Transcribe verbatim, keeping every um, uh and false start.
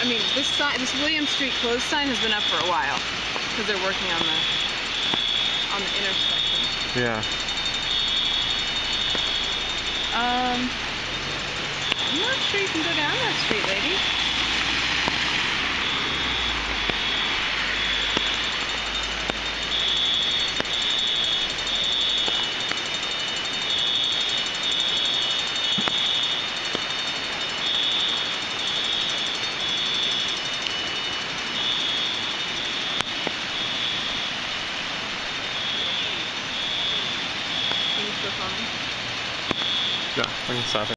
I mean, this sign, this William Street closed sign has been up for a while because they're working on the on the intersection. Yeah. Um, I'm not sure you can go down that street, lady. Can you still call me? Yeah, I can stop it.